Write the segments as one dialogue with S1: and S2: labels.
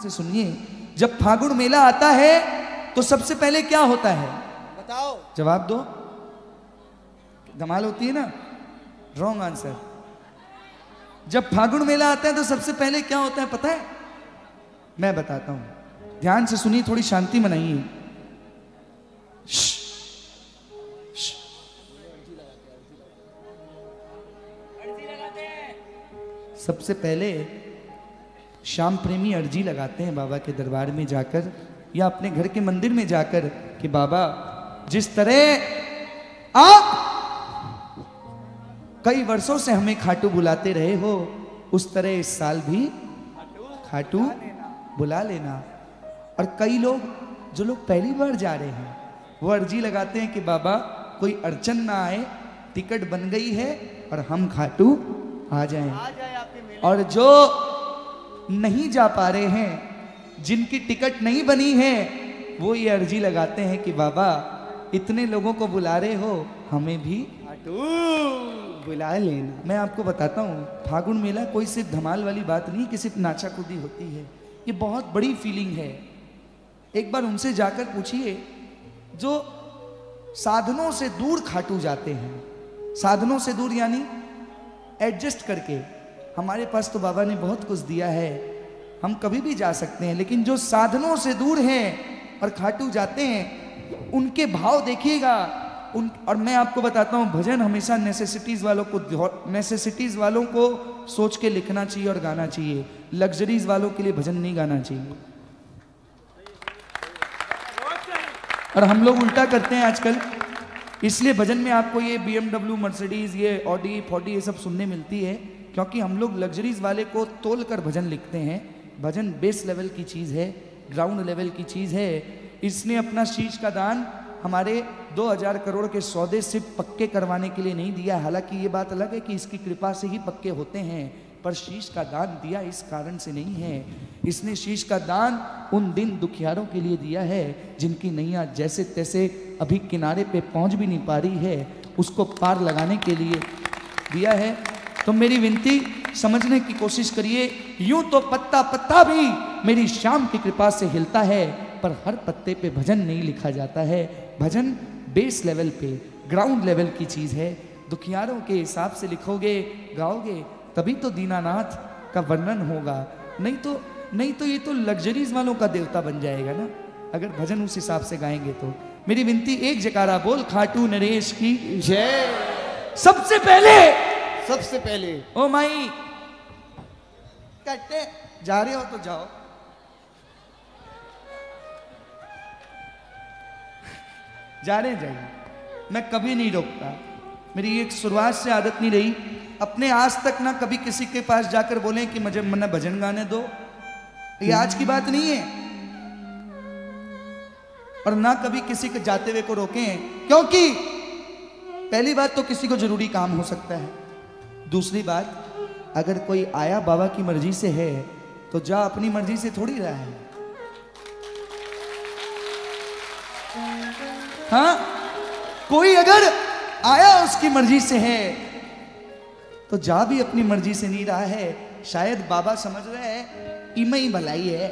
S1: से सुनिए, जब फागुन मेला आता है तो सबसे पहले क्या होता है?
S2: बताओ,
S1: जवाब दो। धमाल होती है ना? Wrong answer. जब फागुन मेला आता है तो सबसे पहले क्या होता है पता है? मैं बताता हूं, ध्यान से सुनिए, थोड़ी शांति मनाइए। सबसे पहले श्याम प्रेमी अर्जी लगाते हैं बाबा के दरबार में जाकर या अपने घर के मंदिर में जाकर कि बाबा, जिस तरह आप कई वर्षों से हमें खाटू बुलाते रहे हो, उस तरह इस साल भी खाटू बुला लेना। और कई लोग, जो लोग पहली बार जा रहे हैं, वो अर्जी लगाते हैं कि बाबा कोई अड़चन ना आए, टिकट बन गई है और हम खाटू आ जाएं। और जो नहीं जा पा रहे हैं, जिनकी टिकट नहीं बनी है, वो ये अर्जी लगाते हैं कि बाबा इतने लोगों को बुला रहे हो, हमें भी
S2: बुला लेना।
S1: मैं आपको बताता हूँ, फागुन मेला कोई सिर्फ धमाल वाली बात नहीं कि सिर्फ नाचा कूदी होती है, ये बहुत बड़ी फीलिंग है। एक बार उनसे जाकर पूछिए जो साधनों से दूर खाटू जाते हैं, साधनों से दूर यानी एडजस्ट करके। हमारे पास तो बाबा ने बहुत कुछ दिया है, हम कभी भी जा सकते हैं, लेकिन जो साधनों से दूर हैं और खाटू जाते हैं, उनके भाव देखिएगा। और मैं आपको बताता हूं, भजन हमेशा नेसेसिटीज वालों को सोच के लिखना चाहिए और गाना चाहिए। लग्जरीज वालों के लिए भजन नहीं गाना चाहिए। और हम लोग उल्टा करते हैं आजकल, इसलिए भजन में आपको ये BMW, मर्सिडीज, ये ऑडी, फॉडी ये सब सुनने मिलती है, क्योंकि हम लोग लग्जरीज वाले को तोल कर भजन लिखते हैं। भजन बेस लेवल की चीज़ है, ग्राउंड लेवल की चीज़ है। इसने अपना शीश का दान हमारे 2000 करोड़ के सौदे सिर्फ पक्के करवाने के लिए नहीं दिया। हालांकि ये बात अलग है कि इसकी कृपा से ही पक्के होते हैं, पर शीश का दान दिया इस कारण से नहीं है। इसने शीश का दान उन दिन दुखियारों के लिए दिया है जिनकी नैया जैसे तैसे अभी किनारे पे पहुंच भी नहीं पा रही है, उसको पार लगाने के लिए दिया है। तो मेरी विनती समझने की कोशिश करिए, यूं तो पत्ता पत्ता भी मेरी श्याम की कृपा से हिलता है, पर हर पत्ते पे भजन नहीं लिखा जाता है। भजन बेस लेवल पे, ग्राउंड लेवल की चीज़ है। दुखियारों के हिसाब से लिखोगे, गाओगे, तभी तो दीनानाथ का वर्णन होगा। नहीं तो ये तो लग्जरीज वालों का देवता बन जाएगा ना, अगर भजन उस हिसाब से गाएंगे तो। मेरी विनती, एक जयकारा बोल खाटू नरेश की जय। सबसे पहले ओ माई कहते जा रहे हो तो जाओ, जा रहे जाइए, मैं कभी नहीं रोकता। मेरी एक शुरुआत से आदत नहीं रही, अपने आज तक ना कभी किसी के पास जाकर बोले कि मुझे मना भजन गाने दो, ये आज की बात नहीं है। और ना कभी किसी के जाते हुए को रोके, क्योंकि पहली बात तो किसी को जरूरी काम हो सकता है, दूसरी बात अगर कोई आया बाबा की मर्जी से है तो जा अपनी मर्जी से थोड़ी रहा है। हाँ, कोई अगर आया उसकी मर्जी से है तो जा भी अपनी मर्जी से नहीं रहा है। शायद बाबा समझ रहे हैं इमे ही भलाई है,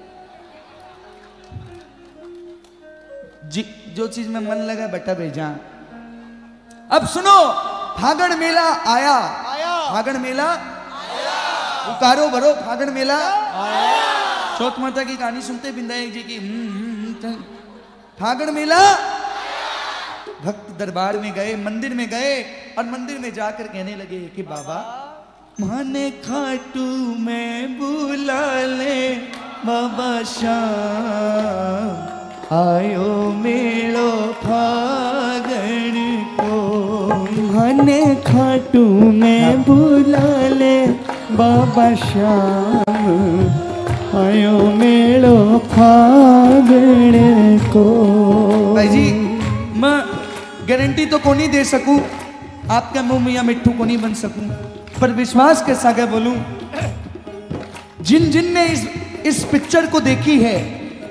S1: जो चीज में मन लगा बेटा भेजा। अब सुनो, फागण मेला आया, फागण मेला पुकारो भरो, फागण मेला आया। चौथ माता की कहानी सुनते बिंदाई जी की, फागण मेला। भक्त दरबार में गए, मंदिर में गए, और मंदिर में जाकर कहने लगे कि बाबा माने खाटू में बुला ले, बाबा श्याम आयो मेलो फागण को।
S3: माने खाटू में बुला ले, बाबा श्याम आयो मेलो फागण को।
S1: भाई जी, मैं गारंटी तो को नहीं दे सकूं, आपके मुंह में या मिट्टू को नहीं बन सकूं, पर विश्वास के साथ बोलूं, जिन जिन ने इस पिक्चर को देखी है,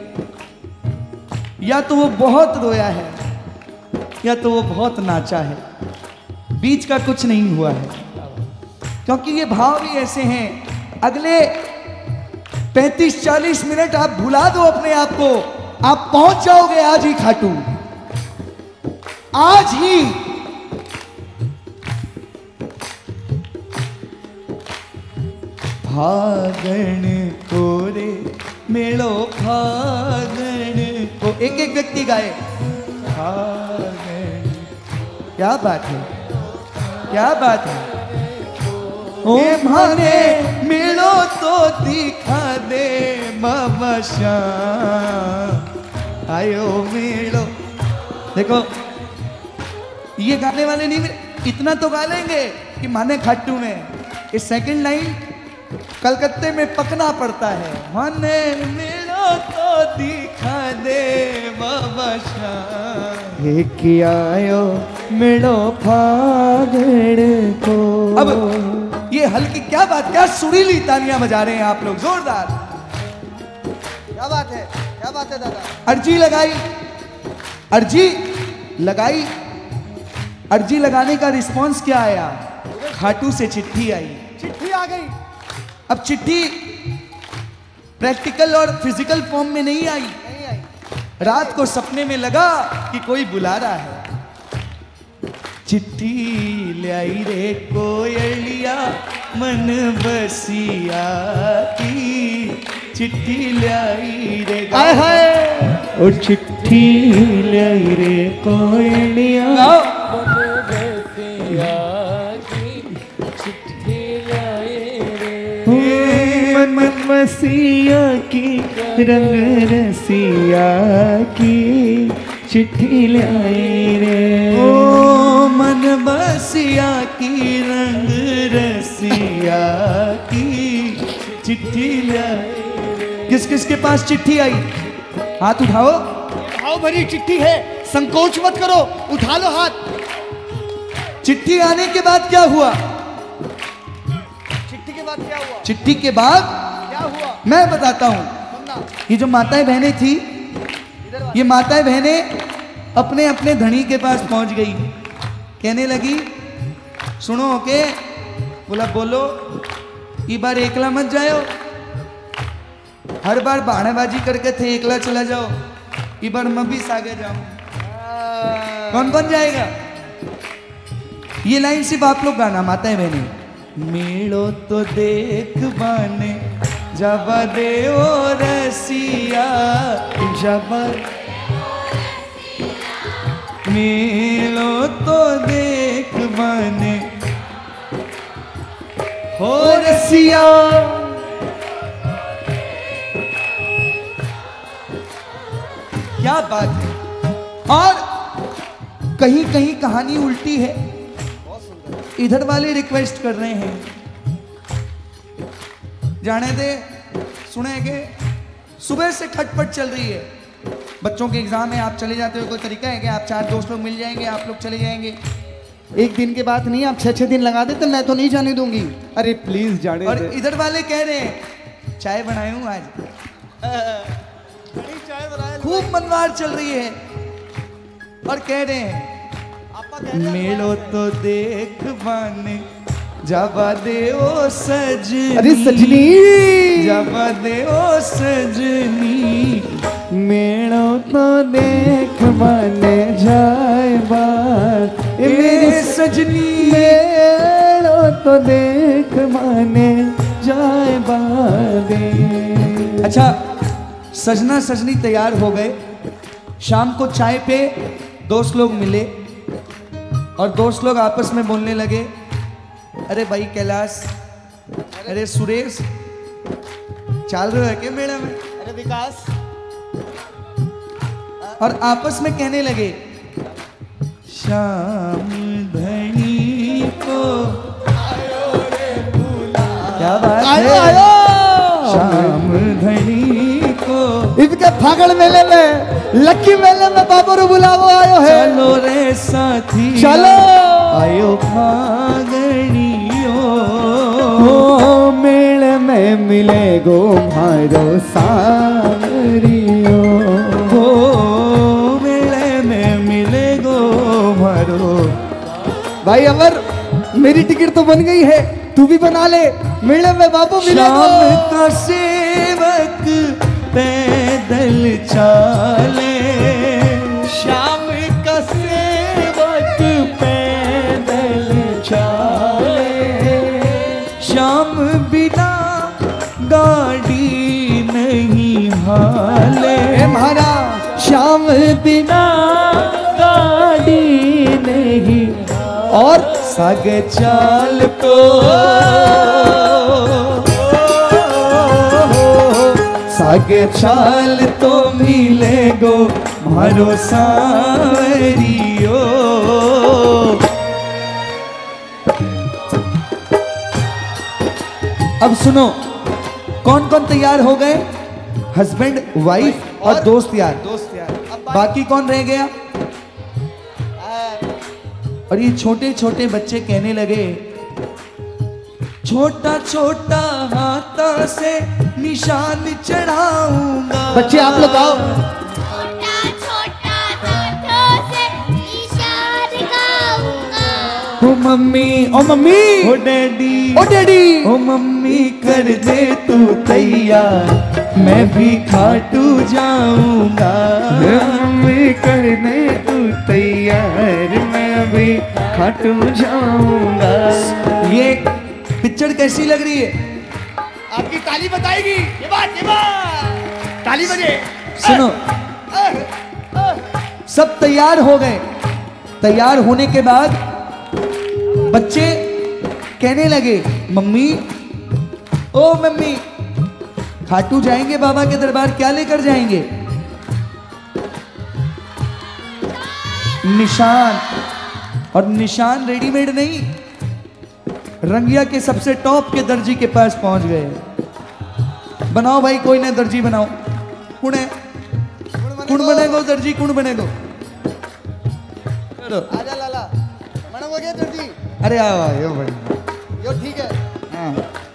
S1: या तो वो बहुत रोया है या तो वो बहुत नाचा है, बीच का कुछ नहीं हुआ है। क्योंकि ये भाव भी ऐसे हैं। अगले 35-40 मिनट आप भुला दो अपने आप को, आप पहुंच जाओगे आज ही खाटू, आज ही। फागण कोरे मेलो फागण को, एक एक व्यक्ति गाए फागण। क्या बात है, क्या बात है। ओ माने मेलो तो दिखा दे बाबा श्याम आयो मेलो। देखो ये गाने वाले नहीं, इतना तो गा लेंगे कि माने खाटू में। ये सेकंड लाइन कलकत्ते में पकना पड़ता है, माने मेलो तो दिखा दे बाबा श्याम
S3: एक आयो मेलो फागण को।
S1: अब ये हल्की, क्या बात, क्या सुरीली तालियां बजा रहे हैं आप लोग, जोरदार।
S2: क्या बात है, क्या बात है दादा।
S1: अर्जी लगाई, अर्जी लगाई, अर्जी लगाने का रिस्पांस क्या आया? खाटू से चिट्ठी आई,
S2: चिट्ठी आ गई।
S1: अब चिट्ठी प्रैक्टिकल और फिजिकल फॉर्म में नहीं आई,
S2: नहीं आई।
S1: रात को सपने में लगा कि कोई बुला रहा है। चिट्ठी ले आई रे कोयलिया मन बसिया की, चिट्ठी ले आई रे।
S3: आय हाय और चिट्ठी ले आई रे कोयलिया
S1: गाओ।
S3: मन बसिया की रंग रसिया की, चिट्ठी ले आई रे।
S1: ओ मन बसिया की रंग रसिया की, चिट्ठी ले आई। किस किस के पास चिट्ठी आई? हाथ उठाओ।
S2: भाव भरी चिट्ठी है, संकोच मत करो, उठा लो हाथ।
S1: चिट्ठी आने के बाद क्या हुआ?
S2: चिट्ठी के बाद क्या हुआ?
S1: चिट्ठी के बाद
S2: क्या हुआ?
S1: मैं बताता हूं।
S2: सुनना।
S1: ये जो माताएं बहनें थी, ये माताएं बहनें अपने अपने धनी के पास पहुंच गई, कहने लगी सुनो के, बोला बोलो, ये बार एकला मत जाओ, हर बार बहानेबाजी करके थे एकला चला जाओ, ये बार मैं भी सागे जाऊं। कौन कौन जाएगा? ये लाइन सिर्फ आप लोग गाना, माताएं बहनें। मेलो तो देख बाने जब दे ओ रसिया, जब मेलो तो देख बाने हो रसिया। क्या बात है। और कहीं कहीं कहानी उल्टी है, इधर वाले रिक्वेस्ट कर रहे हैं, जाने दे, सुने के सुबह से खटपट चल रही है, बच्चों के एग्जाम है, आप चले जाते हो, कोई तरीका है कि आप 4 दोस्त लोग मिल जाएंगे, आप लोग चले जाएंगे?
S2: एक दिन के बाद नहीं, आप 6-6 दिन लगा देते, मैं तो नहीं जाने दूंगी।
S3: अरे प्लीज जाने
S1: और
S3: दे।
S1: इधर वाले कह रहे हैं चाय बनाई हूं आज,
S2: चाय बनाए
S1: खूब मनवार चल रही है, और कह रहे हैं मेलो तो देख बाने जावा दे ओ सजनी।
S2: अरे सजनी,
S1: जावा दे ओ सजनी,
S3: मेलो तो देख बने जाए बात,
S1: मेरे सजनी।
S3: मेलो तो देख बने जाए बादे।
S1: अच्छा, सजना सजनी तैयार हो गए, शाम को चाय पे दोस्त लोग मिले, और दोस्त लोग आपस में बोलने लगे, अरे भाई कैलाश, अरे सुरेश, चल रहे हो क्या मेला में?
S2: अरे विकास।
S1: और आपस में कहने लगे, शाम धनी को क्या बात
S2: आयो
S1: है?
S2: आयो।
S1: शाम धनी को
S2: इनके फागड़ मेले में, लक्की मेले में बाबू बुलावो आयो है।
S1: चलो रे साथी,
S2: चलो
S1: आयो फागड़ियो,
S3: ओ मेले में मिले गो मारो सावरियो,
S1: ओ मेले में मिले गो मारो।
S2: भाई अमर, मेरी टिकट तो बन गई है, तू भी बना ले, मेले में बाबू मिलेगा।
S1: शाम का सेवन सेवक पैदल चाले,
S3: श्याम का सेवक पैदल चाले,
S1: श्याम बिना गाड़ी नहीं हाले।
S2: महाराज श्याम बिना
S3: गाड़ी नहीं
S2: और
S1: सागे चाल तो सागे चाल तो मिले गो मारो सावरियो। अब सुनो, कौन कौन तैयार हो गए? हस्बैंड, वाइफ और दोस्त यार। बाकी कौन रह गया? और ये छोटे छोटे बच्चे कहने लगे, छोटा छोटा हाथा से निशान चढ़ाऊंगा।
S2: बच्चे आप लोग आओ।
S4: छोटा छोटा हाथों से निशान गाऊंगा।
S1: ओ मम्मी,
S2: ओ मम्मी,
S1: ओ डैडी,
S2: ओ डैडी,
S1: ओ मम्मी कर दे तू तैयार, मैं भी खाटू जाऊंगा।
S3: मम्मी कर दे तू तैयार, मैं भी खाटू जाऊंगा।
S1: ये पिक्चर कैसी लग रही है?
S2: आपकी ताली बताएगी। ये बात ताली बजे।
S1: सुनो, सब तैयार हो गए। तैयार होने के बाद बच्चे कहने लगे, मम्मी, ओ मम्मी, खाटू जाएंगे बाबा के दरबार, क्या लेकर जाएंगे? निशान। और निशान रेडीमेड नहीं, रंगिया के सबसे टॉप के दर्जी के पास पहुंच गए। बनाओ भाई, कोई ना दर्जी बनाओ। कुण है? कुण बनेगो दर्जी, कुण बनेगो?
S2: आजा लाला, मनाओ क्या दर्जी?
S1: अरे आओ यो बड़ी
S2: यो ठीक है।
S1: हाँ।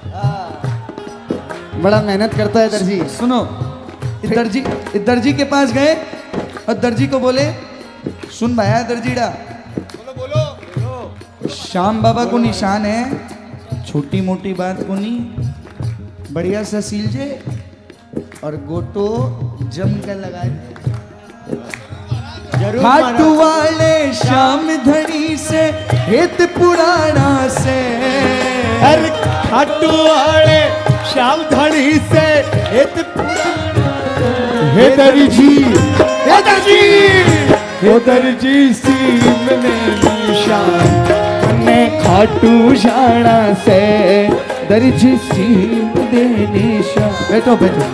S2: बड़ा मेहनत करता है दर्जी।
S1: सुनो, इस दर्जी के पास गए और दर्जी को बोले, सुन भाया दर्जीड़ा,
S2: बोलो बोलो।
S1: श्याम बाबा को निशान है, छोटी मोटी बात को नहीं, बढ़िया सा सीलजे और गोटो जम कर लगा दे। खाटू वाले श्याम धनी से हित पुराना से,
S3: अरे खाटू वाले श्याम धनी से हित हे दर्जी, हे दर्जी, हे दर्जी सीम ने निशान, मैं खाटू जाना से दर्जी सीम दे निशान।
S1: बैठो बैठो।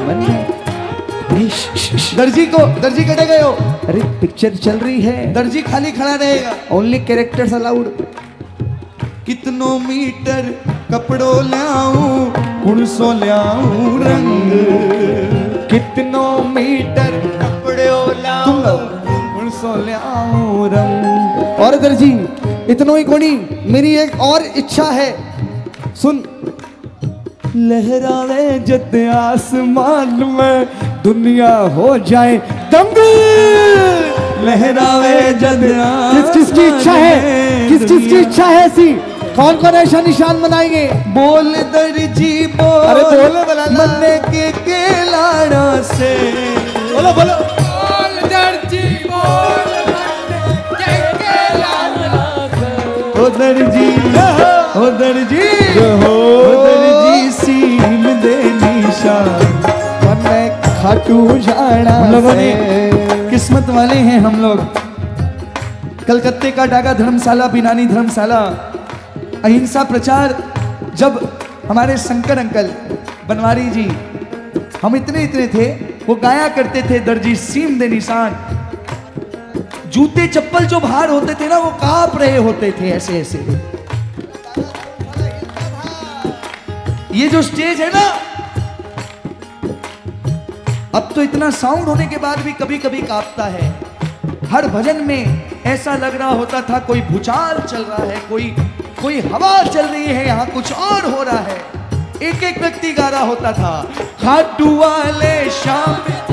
S1: दर्जी कटे गए हो?
S3: अरे पिक्चर चल रही है,
S1: दर्जी खाली खड़ा रहेगा।
S3: Only characters allowed.
S1: कितनों मीटर कपड़ों लाऊं, कुणसों लाऊं रंग,
S3: कितनों मीटर कपड़े
S1: तुम लो।
S3: कुणसों लाऊं रंग।
S2: और दर्जी इतनो ही कोनी, मेरी एक और इच्छा है, सुन।
S3: लहरावे जद आसमान में दुनिया हो जाए दंग।
S1: लहरावे जद
S2: किस किस की इच्छा है? किस किस की इच्छा है ऐसी? कौन कौन ऐसा निशान बनाएंगे?
S1: बोल दर्जी बोल,
S2: अरे बोलो बनाना।
S1: मन के लाड़ा से,
S2: बोलो बोलो।
S1: बोल दर्जी बोल, ओ दर्जी, ओ दर्जी, ओ दर्जी सीम दे निशान,
S2: मैं खाटू जाना।
S1: हम लोगों ने किस्मत वाले हैं हम लोग। कलकत्ते का डागा धर्मशाला, बिनानी धर्मशाला, अहिंसा प्रचार, जब हमारे शंकर अंकल बनवारी जी, हम इतने थे, वो गाया करते थे, दर्जी सीम दे निशान। जूते चप्पल जो बाहर होते थे ना, वो कांप रहे होते थे ऐसे ऐसे। ये जो स्टेज है ना, अब तो इतना साउंड होने के बाद भी कभी कभी कांपता है। हर भजन में ऐसा लग रहा होता था कोई भूचाल चल रहा है, कोई हवा चल रही है, यहाँ कुछ और हो रहा है। एक एक व्यक्ति गा रहा होता था, खाटू वाले श्याम,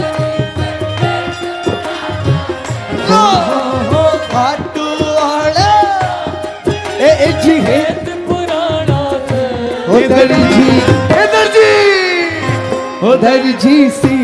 S2: खाटू वाले ए जी
S1: ओ दर्जी, ए दर्जी,
S2: उधर जी सी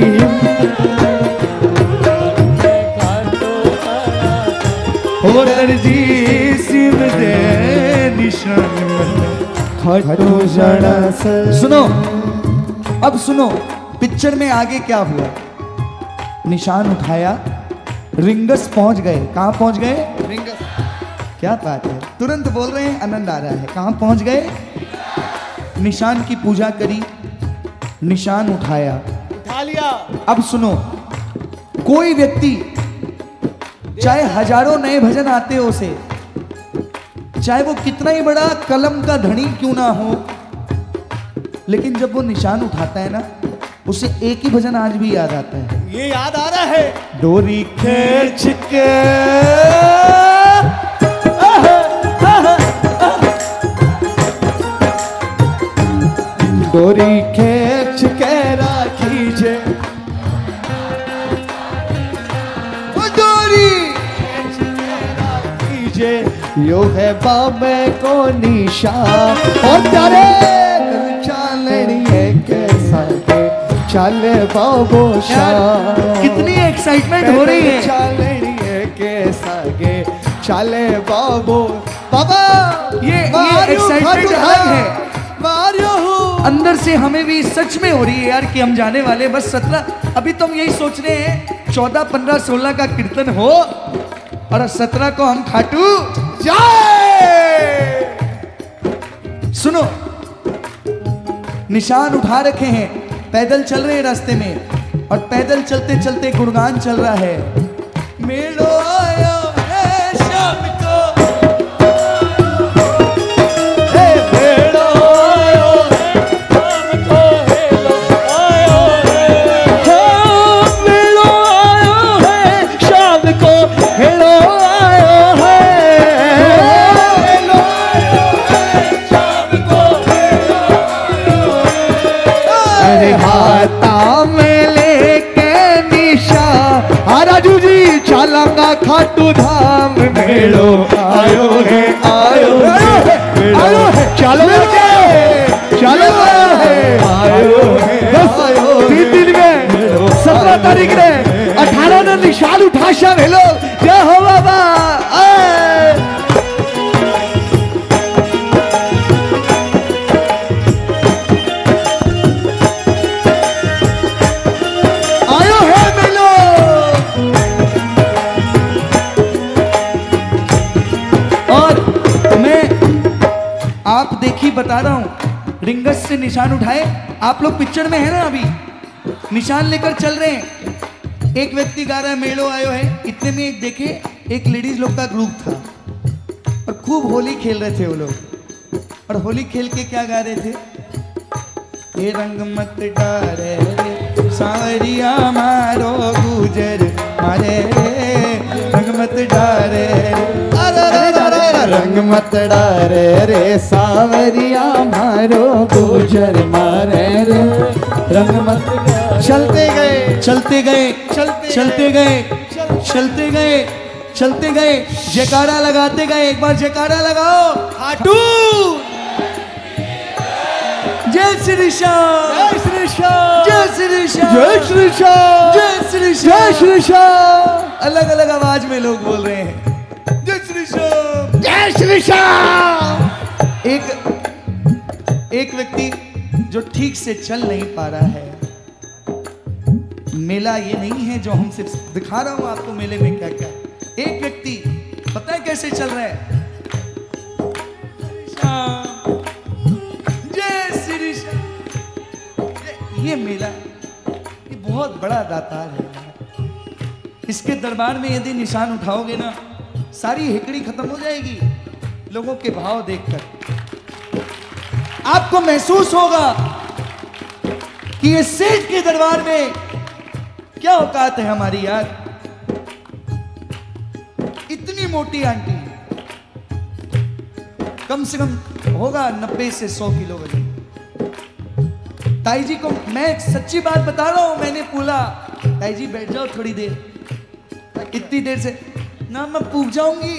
S1: उधर जी सिम दे निशान
S2: खटो जड़ा सर।
S1: सुनो, अब सुनो पिक्चर में आगे क्या हुआ। निशान उठाया, रिंगस पहुंच गए। कहां पहुंच गए? रिंगस। क्या बात है, तुरंत बोल रहे हैं, आनंद आ रहा है। कहां पहुंच गए? निशान की पूजा करी, निशान उठाया,
S2: उठा लिया।
S1: अब सुनो, कोई व्यक्ति चाहे हजारों नए भजन आते हो उसे, चाहे वो कितना ही बड़ा कलम का धनी क्यों ना हो, लेकिन जब वो निशान उठाता है ना, उसे एक ही भजन आज भी याद आता है।
S2: ये याद आ रहा है।
S1: डोरी खींच के
S2: डोरी खींच के राखीजे,
S1: डोरी
S2: राखीजे, यो है बाबे को निशान। और प्यारे चालनिए कैसा के चले बाबो शाह।
S1: कितनी एक्साइटमेंट हो रही है।
S2: चालनिए कैसा के चले बाबो बाबा।
S1: ये एक्साइटमेंट अलग है। अंदर से हमें भी सच में हो रही है यार कि हम जाने वाले बस 17। अभी तो हम यही सोच रहे हैं 14, 15, 16 का कीर्तन हो और 17 को हम खाटू जाए। सुनो, निशान उठा रखे हैं, पैदल चल रहे हैं रास्ते में, और पैदल चलते चलते गुणगान चल रहा है। मेलो आया है शाम को, मेलो आयो है शाम को, मेलो आयो है शाम को, हेलो आयो है शाम को।
S2: अरे हाथा में लेके निशान, राजू जी चलांगा खाटू धाम। मेलो आयो है, आयो है, आयो है, चलो चलो आयो है। 3 दिन में 17 तारीख ने 18 ने निशान उठा शा। हेलो जय हो बाबा। आयो है मेलो।
S1: और मैं आप देखिए बता रहा हूं, रिंगस से निशान उठाए। आप लोग पिक्चर में है ना, अभी निशान लेकर चल रहे हैं। एक व्यक्ति गा रहा है मेलो आयो है, इतने में एक देखे एक लेडीज लोग का ग्रुप था और खूब होली खेल रहे थे वो लोग। और होली खेल के क्या गा रहे थे? ये रंग मत डारे रे सावरिया मारो गुजर मारे रे, रंग मत डारे रे,
S2: रंग मत डारे रे सावरिया मारो गुजर मारे रे, रंग मत डारे। चलते गए
S1: चलते गए चलते गए चलते गए चलते गए, जयकारा लगाते गए। एक बार जयकारा लगाओ। खाटू जय श्री श्याम,
S2: जय श्री श्याम,
S1: जय श्री श्याम,
S2: जय श्री श्याम,
S1: जय श्री
S2: जय
S1: श्याम।
S2: श्री श्याम।
S1: अलग अलग आवाज में लोग बोल रहे हैं जय श्री श्याम,
S2: जय श्री श्याम।
S1: एक व्यक्ति जो ठीक से चल नहीं पा रहा है। मेला ये नहीं है जो हम सिर्फ दिखा रहा हूं आपको मेले में क्या क्या। एक व्यक्ति पता है कैसे चल रहा है? जय श्री श्याम। ये मेला ये बहुत बड़ा दातार है। इसके दरबार में यदि निशान उठाओगे ना, सारी हेकड़ी खत्म हो जाएगी। लोगों के भाव देखकर आपको महसूस होगा कि ये सेठ के दरबार में क्या औकात है हमारी यार। इतनी मोटी आंटी, कम से कम होगा 90 से 100 किलो वजन। ताई जी को मैं सच्ची बात बता रहा हूं, मैंने बोला ताई जी बैठ जाओ थोड़ी देर। इतनी देर से ना मैं पूग जाऊंगी।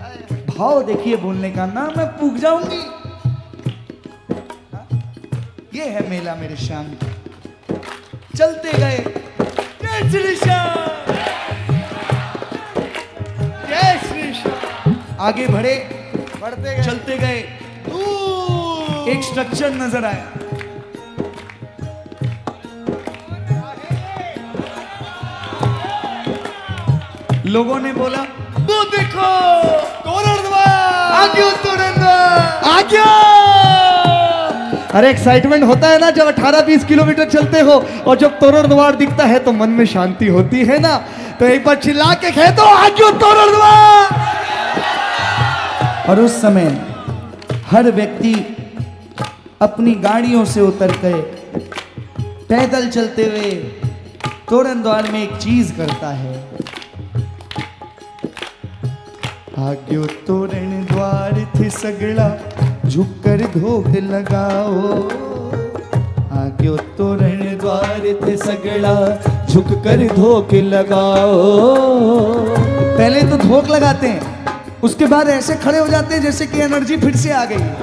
S1: भाव देखिए बोलने का, ना मैं पूग जाऊंगी। ये है मेला मेरे श्याम। चलते गए जय श्री श्याम,
S2: जय श्री श्याम।
S1: आगे बढ़े,
S2: बढ़ते गए,
S1: चलते गए, एक स्ट्रक्चर नजर आया। लोगों ने बोला वो देखो तोरण द्वार, आगे तोरण द्वार,
S2: आज्ञा। अरे एक्साइटमेंट होता है ना जब 18-20 किलोमीटर चलते हो और जब तोरण द्वार दिखता है तो मन में शांति होती है ना। तो एक बार चिल्ला के कह दो आज्ञा तोरण द्वार।
S1: और उस समय हर व्यक्ति अपनी गाड़ियों से उतर गए, पैदल चलते हुए तोरण द्वार में एक चीज करता है। आग्यो तोरण द्वार थे सगड़ा झुककर धोख लगाओ, आग्यो तोरण द्वार थे सगड़ा झुककर धोख लगाओ। पहले तो धोख लगाते हैं, उसके बाद ऐसे खड़े हो जाते हैं जैसे कि एनर्जी फिर से आ गई।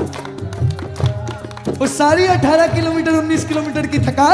S1: वो सारी 18 किलोमीटर 19 किलोमीटर की थकान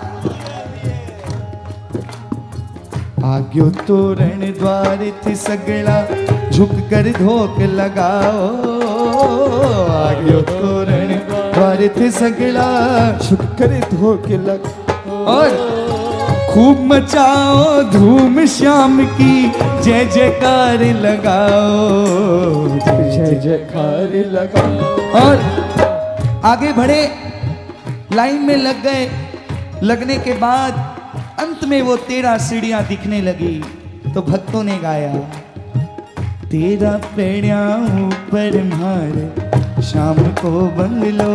S1: आग्यो तोरण द्वार थे सगड़ा झुक कर धोख लगाओ, आग्यो तोरण द्वार थे सगड़ा झुक कर धोख लगाओ। और खूब मचाओ धूम श्याम की जय जयकार लगाओ, जय जयकार लगाओ। और आगे बढ़े, लाइन में लग गए। लगने के बाद अंत में वो 13 सीढ़ियां दिखने लगी तो भक्तों ने गाया, तेरा पेड़िया ऊपर मारे शाम को बंगलो,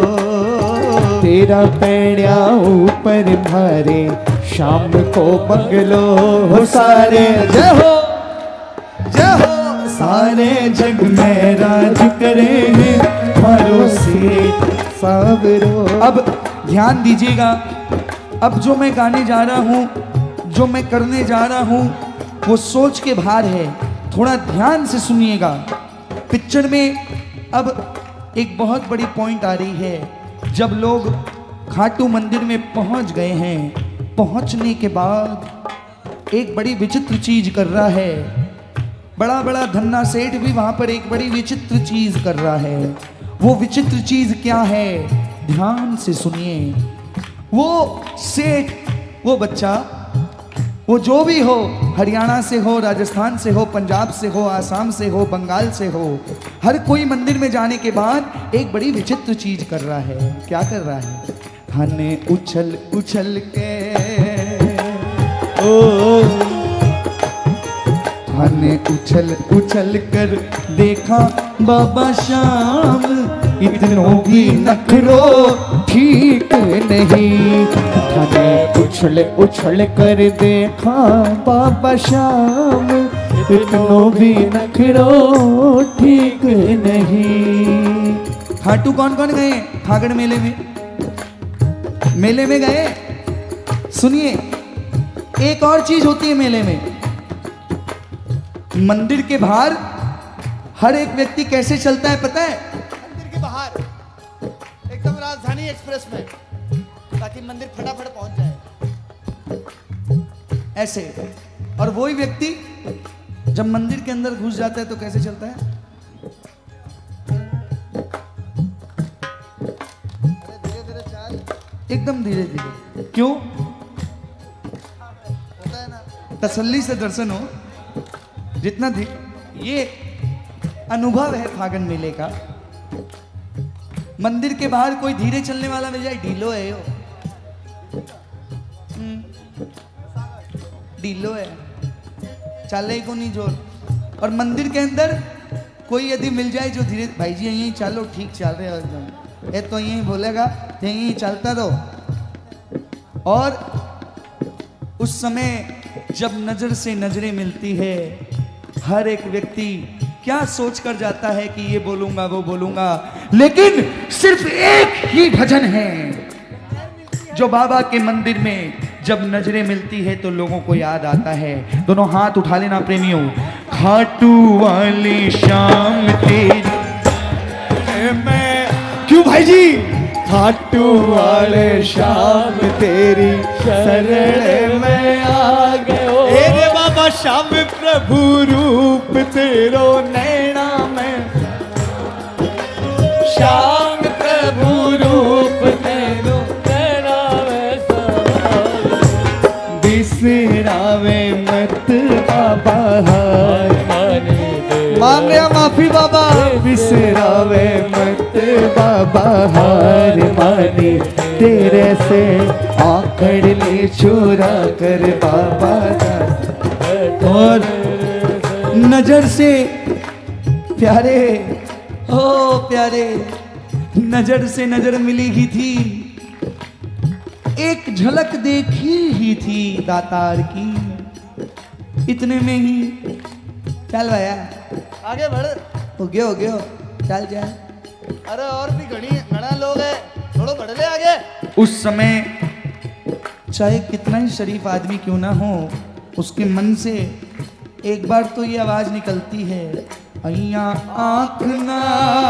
S3: तेरा पेड़िया ऊपर मारे शाम को बंगलो।
S1: हो सारे जय हो जय हो, सारे जग में राज करेंगे मारो सेठ सावरो। अब ध्यान दीजिएगा, अब जो मैं गाने जा रहा हूँ, जो मैं करने जा रहा हूँ, वो सोच के बाहर है, थोड़ा ध्यान से सुनिएगा। पिक्चर में अब एक बहुत बड़ी पॉइंट आ रही है। जब लोग खाटू मंदिर में पहुंच गए हैं, पहुंचने के बाद एक बड़ी विचित्र चीज कर रहा है। बड़ा बड़ा धन्ना सेठ भी वहां पर एक बड़ी विचित्र चीज कर रहा है। वो विचित्र चीज क्या है, ध्यान से सुनिए। वो सेठ, वो बच्चा, वो जो भी हो, हरियाणा से हो, राजस्थान से हो, पंजाब से हो, आसाम से हो, बंगाल से हो, हर कोई मंदिर में जाने के बाद एक बड़ी विचित्र चीज कर रहा है। क्या कर रहा है, खाने उछल उछल के खाने उछल उछल कर देखा बाबा श्याम, इतनों भी नखरो
S3: ठीक नहीं, खाने उछल उछल कर देखा बाबा श्याम, इतनों भी नखरो ठीक नहीं।
S1: खाटू कौन कौन गए फागड़ मेले में? मेले में गए? सुनिए, एक और चीज होती है मेले में। मंदिर के बाहर हर एक व्यक्ति कैसे चलता है पता है?
S2: मंदिर के बाहर एकदम राजधानी एक्सप्रेस में, ताकि मंदिर फटाफट पहुंच जाए,
S1: ऐसे। और वही व्यक्ति जब मंदिर के अंदर घुस जाता है तो कैसे चलता है?
S2: धीरे धीरे चाल,
S1: एकदम धीरे धीरे। क्यों?
S2: होता है ना,
S1: तसल्ली से दर्शन हो। जितना ये अनुभव है फागण मेले का। मंदिर के बाहर कोई धीरे चलने वाला मिल जाए, ढीलो है यो, ढीलो है, चले को नहीं जोर। और मंदिर के अंदर कोई यदि मिल जाए जो धीरे, भाई जी यहीं चलो, ठीक चल रहे हो एकदम, ये तो यहीं बोलेगा, यहीं चलता दो। और उस समय जब नजर से नजरें मिलती है, हर एक व्यक्ति क्या सोच कर जाता है कि ये बोलूंगा वो बोलूंगा, लेकिन सिर्फ एक ही भजन है जो बाबा के मंदिर में जब नजरें मिलती है तो लोगों को याद आता है। दोनों हाथ उठा लेना प्रेमियों। खाटू वाली शाम तेरी मैं, क्यों भाई जी
S2: खाटू वाले शाम तेरी शरण में आ गयो। रे बाबा श्याम प्रभु रूप तेरो नैना में, श्याम प्रभु रूप तेरो नैना में बिसरावे मत बाबा हाय मांग लिया माफी बाबा। बिसरावे मत बाबा हार मानी तेरे से आकड़ ले चुरा कर बाबा।
S1: और नजर से प्यारे, ओ प्यारे, नजर से नजर मिली ही थी, एक झलक देखी ही थी दातार की। इतने में ही चल भैया
S2: आगे बढ़।
S1: हो गयो चल चल।
S2: अरे और भी घना लोग है, थोड़ा बढ़ ले आगे।
S1: उस समय चाहे कितना ही शरीफ आदमी क्यों ना हो, उसके मन से एक बार तो ये आवाज निकलती है, अय्या आँख ना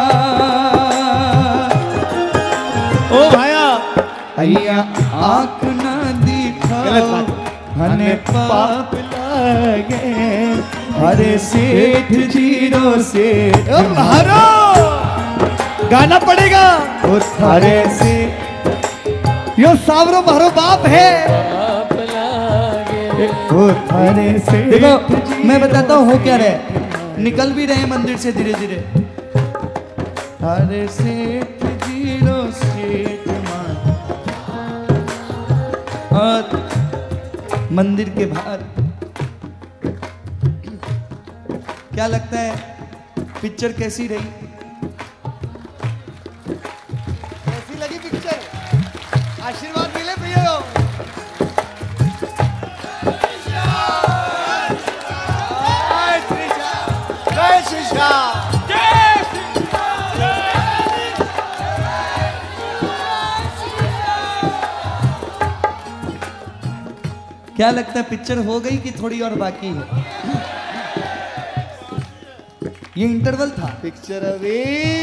S2: ओ भाया,
S1: अय्या आँख ना दिखाओ हने पाप लागे, हरे सेठ जीरो से
S2: हरो गाना पड़ेगा।
S1: हरे से
S2: यो सावरो मारो बाप है।
S1: हरे से देखो मैं बताता हूँ हो क्या रहे, निकल भी रहे मंदिर से धीरे धीरे। हरे सेठ जीरो सेठ और मंदिर के बाहर क्या लगता है पिक्चर कैसी रही?
S2: कैसी लगी पिक्चर? आशीर्वाद मिले भैया। जय श्री श्याम।
S1: क्या लगता है पिक्चर हो गई कि थोड़ी और बाकी है? ये इंटरवल था
S2: पिक्चर अभी।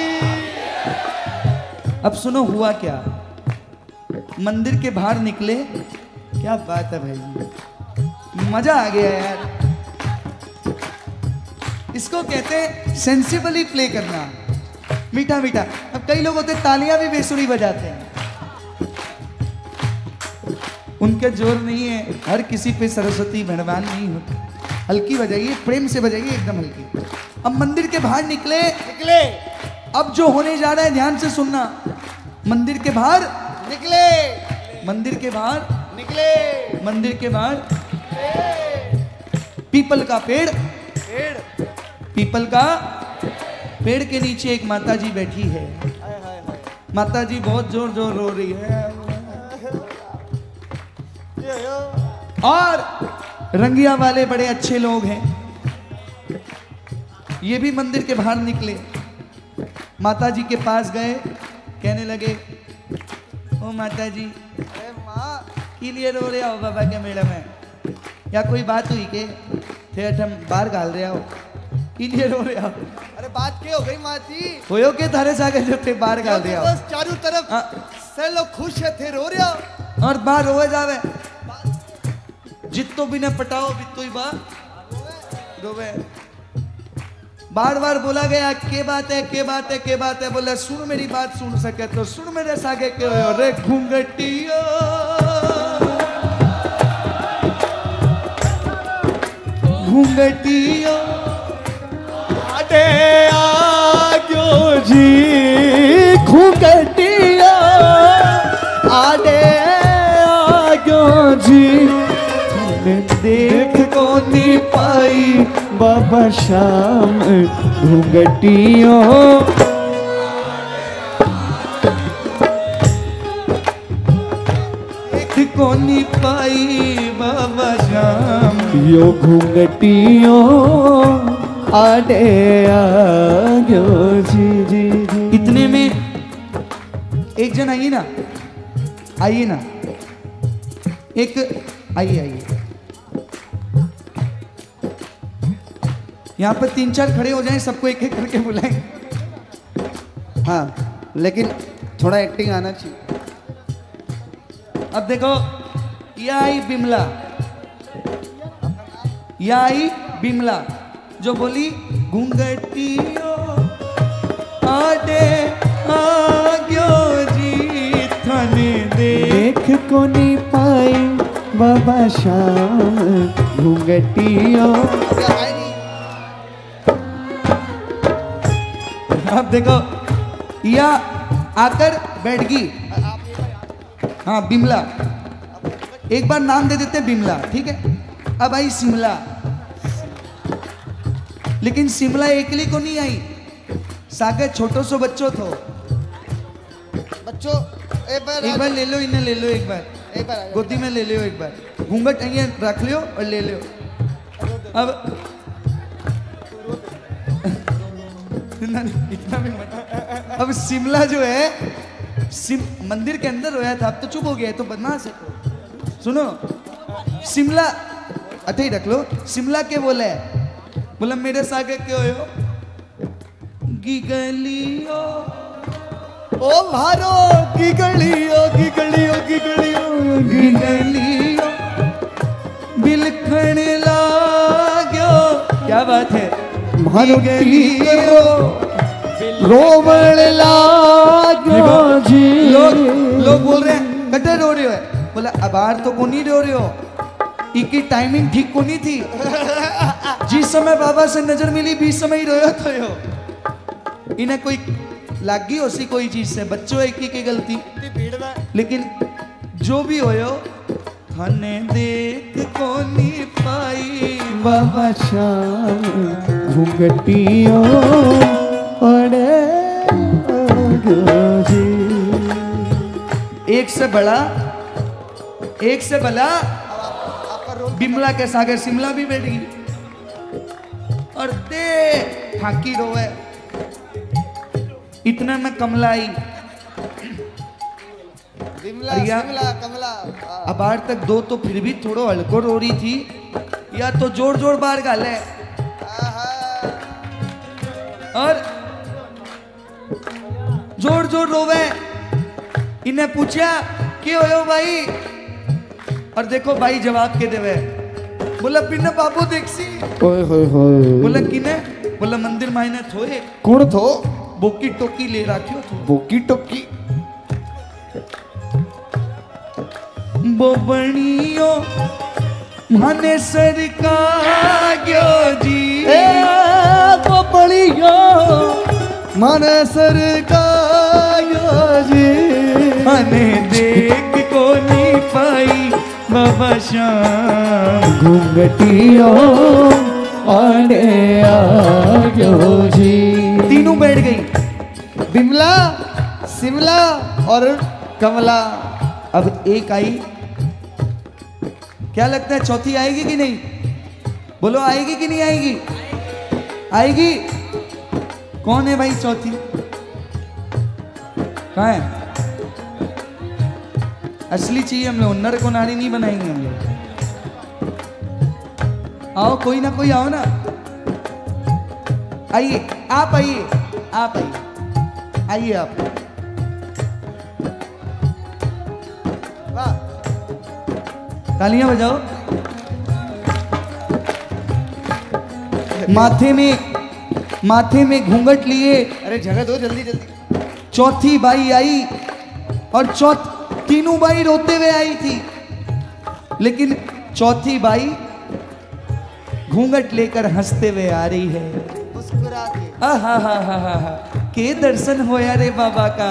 S1: अब सुनो हुआ क्या। मंदिर के बाहर निकले, क्या बात है भाई, मजा आ गया यार। इसको कहते हैं सेंसिबली प्ले करना, मीठा मीठा। अब कई लोग होते तालियां भी बेसुरी बजाते हैं, उनका जोर नहीं है, हर किसी पे सरस्वती मेहरबान नहीं होती। हल्की बजाइए, प्रेम से बजाइए, एकदम हल्की। अब मंदिर के बाहर निकले, अब जो होने जा रहा है ध्यान से सुनना। मंदिर के बाहर
S2: निकले,
S1: मंदिर के बाहर
S2: निकले,
S1: मंदिर के बाहर पीपल का पेड़, पीपल का पेड़ के नीचे एक माता जी बैठी है। माता जी बहुत जोर जोर रो रही है और रंगिया वाले बड़े अच्छे लोग हैं, ये भी मंदिर के बाहर निकले, माता जी के पास गए, कहने लगे ओ माता जी,
S2: अरे माँ
S1: की लिए रो रहे हो बाबा के मेले में, या कोई बात हुई के थे हम बाहर गाल रहे हो, की लिए रो रहे हो?
S2: अरे बात क्या हो गई माँ जी?
S1: होयो के थारे सागे जो थे बाहर गाल रहे हो?
S2: बस चारों तरफ से लोग खुश है थे, रो रहे हो
S1: और बाहर रोए जावे, जितो भी ने पटाओ बितो ही बार रोवे। बार बार बोला गया के बात है, के बात है, के बात है, बोले सुन मेरी बात सुन सके तो सुन मेरे सागे के हो रे घूंघटियो, घूंघटियो
S2: अरे आग्यो जी,
S1: घूंघटियो
S2: अरे आग्यो जी,
S1: देख को
S2: नहीं पाई बाबा श्याम घूंघटियों,
S1: देख को नहीं पाई बाबा श्याम
S2: यो घूंघटियों आडे आग्यो जी जी जी।
S1: इतने में एक जन आइए ना, आइए ना, एक आइए आइए, यहाँ पर 3-4 खड़े हो जाएं, सबको एक एक करके बुलाएं। हाँ लेकिन
S2: थोड़ा एक्टिंग आना चाहिए।
S1: अब देखो, ये आई बिमला, ये आई बिमला जो बोली घूंघटियो आडे आग्यो जी थाने
S3: देख को नहीं पाए बाबा श्याम घूंघटियों।
S1: अब देखो, या आकर बैठ गई। हाँ बिमला, एक बार नाम दे देते बिमला, ठीक है। अब आई शिमला, लेकिन शिमला अकेली को नहीं आई, सागे छोटो सो बच्चों थो।
S2: बच्चों
S1: एक बार ले लो, इन्हें ले लो, एक बार गोदी में ले लियो, एक बार घूंघट अहिया रख लियो और ले लियो। अब इतना भी मत। अब शिमला जो है मंदिर के अंदर रोया था, अब तो चुप हो गया है, तो बदमाश है। सुनो, शिमला अठे ही रख लो। शिमला के बोले, बोला मेरे सागे क्यों हो गिगलियो
S2: ओ भारो गिगलियो गिगलियो गिगलियो
S1: गिगलियो बिलखण लाग्यो। क्या बात है,
S3: मारो गिगलियो रोवण लाग्यो जी।
S1: लोग बोल रहे हैं कटे रो रहे हो, बोला अबार तो को नहीं रो रहे हो, इनकी टाइमिंग ठीक को नहीं थी। जिस समय बाबा से नजर मिली 20 समय ही रोया तो यो। इन्हें कोई लागी हो सी कोई चीज से, बच्चों एक ही की गलती, लेकिन जो भी होयो थाने देख को नहीं पाई
S3: बाबा श्याम घूंघटियों अड़े जी।
S1: एक से बड़ा बिमला के सागर शिमला भी बैठ गई और दे फांकी रोए। इतना में कमला आई,
S2: कमला
S1: अब आर तक दो तो फिर भी थोड़ो हल्को रो रही थी, या तो जोर जोर बार गाले और जोर जोर रोवे। इन्हें पूछा क्यों हो भाई, और देखो भाई जवाब के देवे, बोला बिना बाबू देखसी।
S3: ओए होए होए।
S1: बोला किने, बोला मंदिर मायने थोए
S2: कौन थो,
S1: बोकी टोकी ले राख्यो थो।
S2: बोकी टोकी
S1: बोबणियो माने सरकाग्यो जी।
S2: बोबणियो माने सरकाग्यो जी।
S1: माने देख को नहीं पाई बाबा श्याम
S3: घूंघटियों अड़े आग्यो जी।
S1: तीनों बैठ गई,
S2: बिमला, शिमला और कमला।
S1: अब एक आई, क्या लगता है चौथी आएगी कि नहीं? बोलो आएगी कि नहीं आएगी? आएगी। कौन है भाई चौथी? कहाँ है? असली चाहिए हम लोग, नर को नारी नहीं बनाएंगे हम लोग। आओ कोई ना कोई आओ ना, आइए आप, आइए आप, आइए आप। तालियां बजाओ। माथे में घूंघट लिए,
S2: अरे जगह दो जल्दी जल्दी।
S1: चौथी बाई आई और तीनों बाई रोते हुए आई थी, लेकिन चौथी बाई घूंघट लेकर हंसते हुए आ रही है।
S2: मुस्कुरा के
S1: के दर्शन होया रे बाबा का।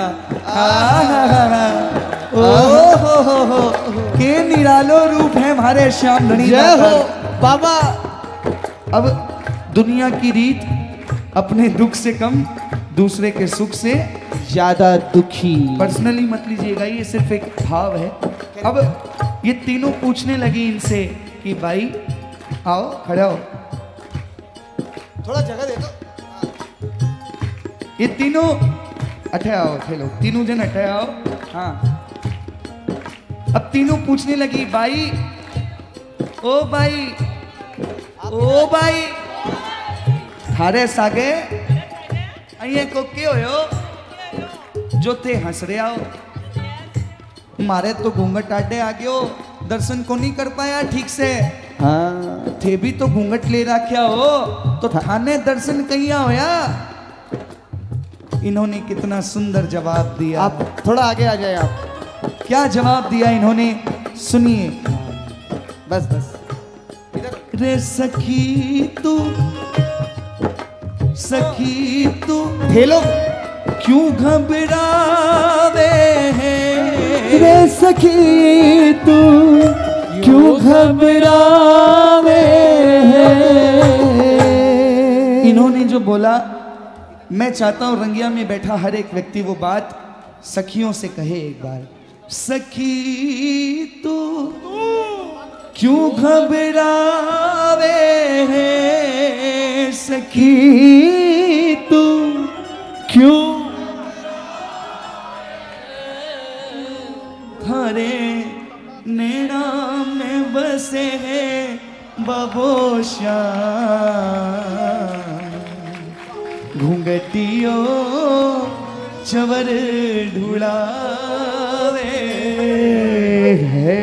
S1: हो के निरालो रूप है हमारे श्याम धनी।
S2: जय हो बाबा।
S1: अब दुनिया की रीत, अपने दुख से कम दूसरे के सुख से
S3: ज्यादा दुखी।
S1: पर्सनली मत लीजिएगा, ये सिर्फ एक भाव है। अब ये तीनों पूछने लगी इनसे कि भाई आओ खड़े हो,
S2: थोड़ा जगह दे दो।
S1: ये तीनों अठे आओ, थे लोग तीनों जन अठे आओ। हाँ, अब तीनों पूछने लगी भाई, ओ भाई, ओ भाई थारे सागे अये को के होयो जो थे हंस रहे आओ, मारे तो घूंघट आटे आ गयो, दर्शन को नहीं कर पाया ठीक से।
S2: हाँ
S1: थे भी तो घूंघट ले रखा हो, तो थाने दर्शन कहीं होया। इन्होंने कितना सुंदर जवाब दिया।
S2: आप थोड़ा आगे आ जाए आप।
S1: क्या जवाब दिया इन्होंने, सुनिए।
S2: बस बस
S1: रे सखी तू
S2: ठेलो
S1: क्यों घबरावे है,
S2: रे सखी तू क्यों घबरावे है।
S1: इन्होंने जो बोला, मैं चाहता हूं रंगिया में बैठा हर एक व्यक्ति वो बात सखियों से कहे एक बार। सखी तू क्यों घबरावे है, सखी
S2: तू क्यों
S1: थारे नैना में बसे है बबोशा, घूंघटियो चवर ढूंढावे
S2: है।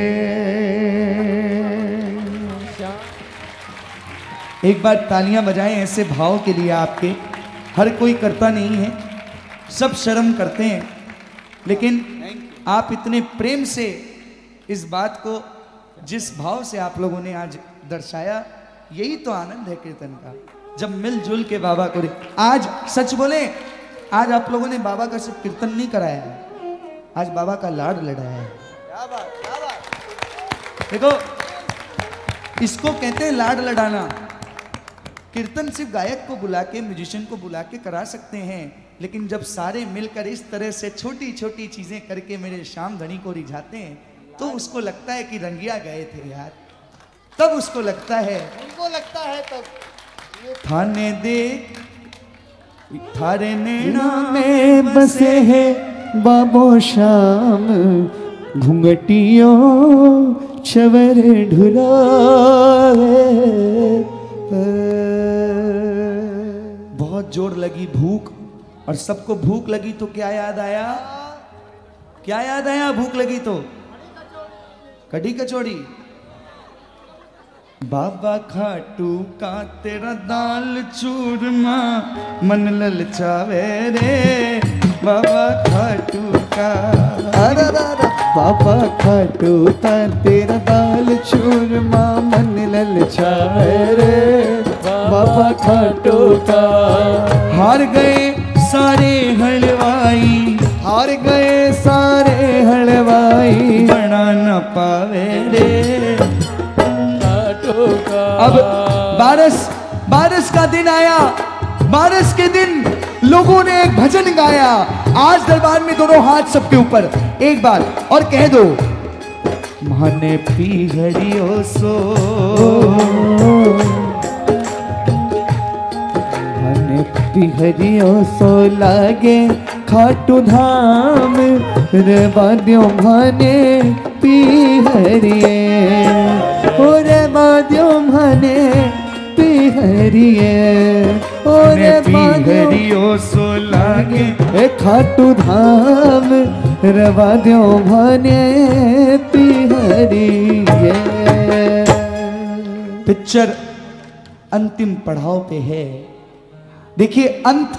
S1: एक बार तालियां बजाएं ऐसे भाव के लिए आपके। हर कोई करता नहीं है, सब शर्म करते हैं, लेकिन आप इतने प्रेम से इस बात को, जिस भाव से आप लोगों ने आज दर्शाया, यही तो आनंद है कीर्तन का, जब मिलजुल के बाबा को। आज सच बोले, आज आप लोगों ने बाबा का सिर्फ कीर्तन नहीं कराया है, आज बाबा का लाड लड़ाया है।
S2: क्या बात, क्या बात।
S1: देखो, इसको कहते हैं लाड लड़ाना। कीर्तन सिर्फ गायक को बुला के, म्यूजिशियन को बुला के करा सकते हैं, लेकिन जब सारे मिलकर इस तरह से छोटी छोटी चीजें करके मेरे श्याम धनी को रिझाते हैं, तो उसको लगता है कि रंगिया गए थे यार, तब उसको लगता है,
S2: उनको लगता है तब।
S1: थाने देख थारे नैना
S2: में बसे है बाबो श्याम, घूंघटियों चवर ढुलावे।
S1: बहुत जोर लगी भूख, और सबको भूख लगी तो क्या याद आया, क्या याद आया भूख लगी तो? कढ़ी कचौड़ी। बाबा खाटू का तेरा दाल चूरमा मन ललचावे रे, बाबा खाटू का।
S2: अरे बाबा खाटू का तेरा दाल चूरमा मन ललचावे रे, बाबा खाटू का।
S1: हार गए सारे हलवाई,
S2: हार गए सारे हलवाई,
S1: बना न पावे रे
S2: खाटू का।
S1: अब बारिश का दिन आया, बारिश के दिन लोगों ने एक भजन गाया। आज दरबार में दोनों हाथ सबके ऊपर एक बार और कह दो, माने पी हरियो सो,
S2: माने पी हरियो सो लागे खाटू धाम, रे बाद्यों भाने पी हरिए, रे बाद्यों भाने पी हरिए, रे
S1: हरियो सो लागे
S2: खाटू धाम, रे बाद्यों भाने पी हरिए।
S1: पिक्चर अंतिम पड़ाव पे है। देखिए, अंत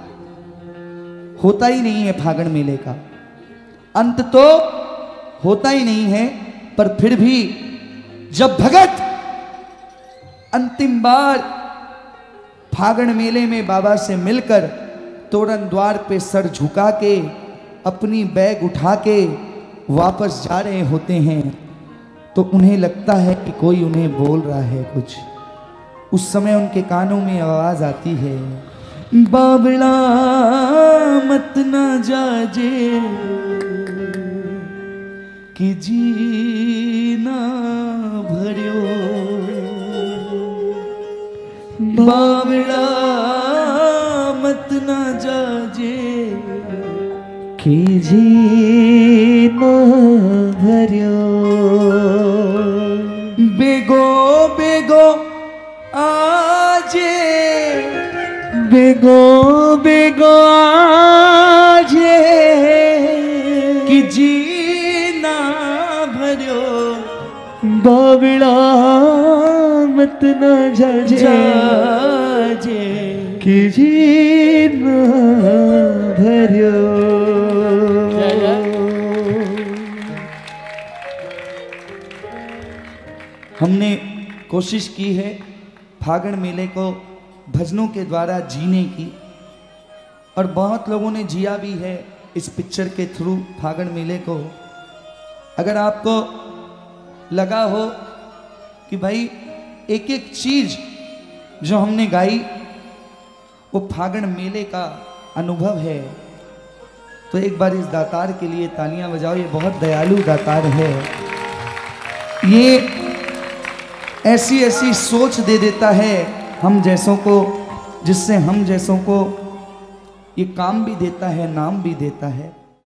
S1: होता ही नहीं है फागण मेले का, अंत तो होता ही नहीं है, पर फिर भी जब भगत अंतिम बार फागण मेले में बाबा से मिलकर तोरण द्वार पे सर झुका के अपनी बैग उठा के वापस जा रहे होते हैं, तो उन्हें लगता है कि कोई उन्हें बोल रहा है कुछ। उस समय उनके कानों में आवाज आती है, बाबला मत ना जाजे कि जीना भरियो, बाबला मत ना जाजे
S2: कि जीना भरियो।
S1: बेगो बेगो आजे,
S2: बेगो बेगो आजे,
S3: बावड़ा मत न जाजे कि जी न भरियो।
S1: हमने कोशिश की है फागण मेले को भजनों के द्वारा जीने की, और बहुत लोगों ने जिया भी है इस पिक्चर के थ्रू फागण मेले को। अगर आपको लगा हो कि भाई एक एक चीज जो हमने गाई वो फागण मेले का अनुभव है, तो एक बार इस दातार के लिए तालियां बजाओ। ये बहुत दयालु दातार है, ये ऐसी ऐसी सोच दे देता है हम जैसों को, जिससे हम जैसों को ये काम भी देता है, नाम भी देता है।